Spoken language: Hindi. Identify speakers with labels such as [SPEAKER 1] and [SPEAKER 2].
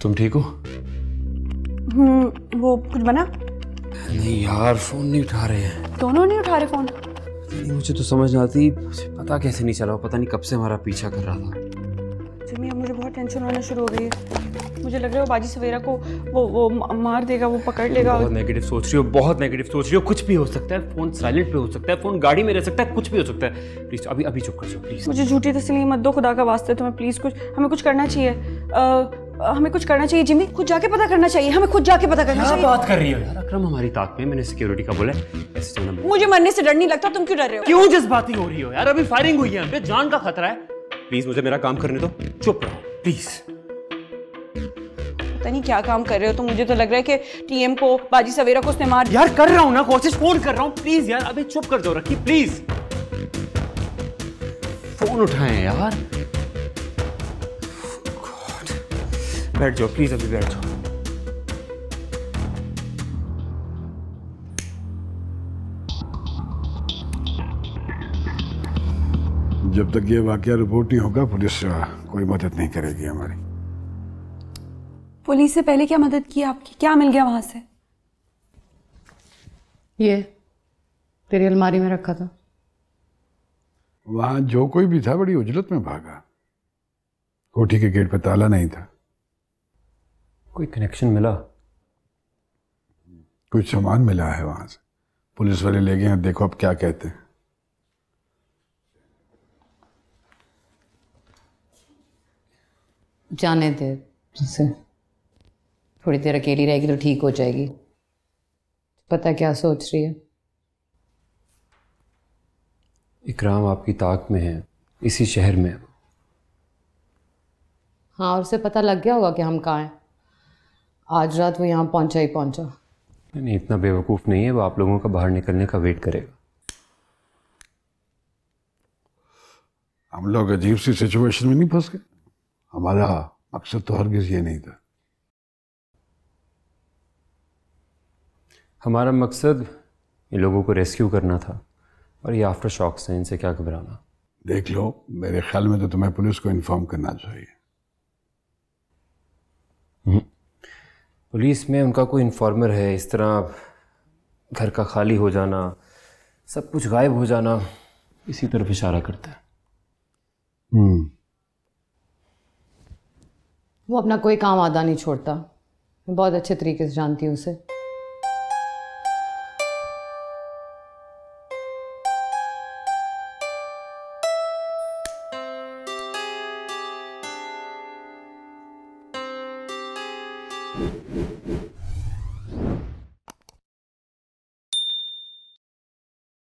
[SPEAKER 1] तुम ठीक हो?
[SPEAKER 2] वो कुछ बना?
[SPEAKER 1] नहीं यार, फोन नहीं उठा रहे हैं।
[SPEAKER 2] दोनों नहीं उठा रहे फोन?
[SPEAKER 1] नहीं, मुझे तो समझ नहीं आती, मुझे पता कैसे नहीं चला, पता नहीं कब से हमारा पीछा कर रहा था।
[SPEAKER 2] जिमी, अब मुझे बहुत टेंशन होना शुरू हो गई है। मुझे लग रहा है वो बाजी सवेरा को वो मार देगा, वो पकड़ लेगा।
[SPEAKER 1] बहुत नेगेटिव सोच रही हो, बहुत नेगेटिव सोच रही हो। कुछ भी हो सकता है, फोन साइलेंट पे हो सकता है, फोन गाड़ी में रह सकता है, कुछ भी हो सकता है। प्लीज अभी अभी चुप कर जाओ प्लीज।
[SPEAKER 2] मुझे झूठी तसल्ली मत दो, खुदा का वास्ते तुम्हें प्लीज। हमें कुछ करना चाहिए। हमें कुछ करना चाहिए जिमी, खुद जाके पता करना चाहिए। हमें खुद जाके पता करना चाहिए।
[SPEAKER 1] बात कर रही हो यार? अकरम हमारी ताक में, मैंने सिक्योरिटी का बोला ऐसे चलना।
[SPEAKER 2] मुझे मरने से डर नहीं लगता, तुम क्यों डर रहे हो?
[SPEAKER 1] क्यों जज्बाती हो रही हो यार? अभी फायरिंग हुई है, हम पे जान का खतरा है। प्लीज मुझे मेरा काम करने दो, चुप रहो प्लीज।
[SPEAKER 2] पता नहीं क्या काम कर रहे हो तुम। मुझे तो लग रहा है कि टीएम को, बाजी सवेरा को उसने मार।
[SPEAKER 1] यार कर रहा हूं ना कोशिश, फोन कर रहा हूं। प्लीज यार अभी चुप कर जाओ रखी, प्लीज फोन उठाएं यार। God. बैठ जाओ प्लीज, अभी बैठ जाओ।
[SPEAKER 3] जब तक ये वाकया रिपोर्ट नहीं होगा, पुलिस कोई मदद नहीं करेगी हमारी।
[SPEAKER 2] पुलिस से पहले क्या मदद की आपकी? क्या मिल गया वहां से?
[SPEAKER 4] ये तेरी अलमारी में रखा था।
[SPEAKER 3] वहां जो कोई भी था बड़ी उजलत में भागा। कोठी के गेट पे ताला नहीं था।
[SPEAKER 1] कोई कनेक्शन मिला?
[SPEAKER 3] कुछ सामान मिला है वहां से, पुलिस वाले ले गए हैं। देखो अब क्या कहते हैं।
[SPEAKER 4] जाने दे उसे, थोड़ी देर अकेली रहेगी तो ठीक हो जाएगी। पता क्या सोच रही है?
[SPEAKER 1] इकराम आपकी ताक में है, इसी शहर में।
[SPEAKER 4] हाँ, और उसे पता लग गया होगा कि हम कहाँ हैं। आज रात वो यहाँ पहुंचा ही पहुंचा।
[SPEAKER 1] नहीं, इतना बेवकूफ़ नहीं है वो, आप लोगों का बाहर निकलने का वेट करेगा।
[SPEAKER 3] हम लोग अजीब सी सिचुएशन में नहीं फंस गए? हमारा मकसद तो हरगिज ये नहीं था।
[SPEAKER 1] हमारा मकसद इन लोगों को रेस्क्यू करना था, और ये आफ्टर शॉक्स हैं, इनसे क्या घबराना।
[SPEAKER 3] देख लो, मेरे ख्याल में तो तुम्हें पुलिस को इन्फॉर्म करना चाहिए।
[SPEAKER 1] पुलिस में उनका कोई इन्फॉर्मर है? इस तरह घर का खाली हो जाना, सब कुछ गायब हो जाना, इसी तरफ इशारा करता है।
[SPEAKER 4] वो अपना कोई काम आधा नहीं छोड़ता। मैं बहुत अच्छे तरीके से जानती हूँ उसे।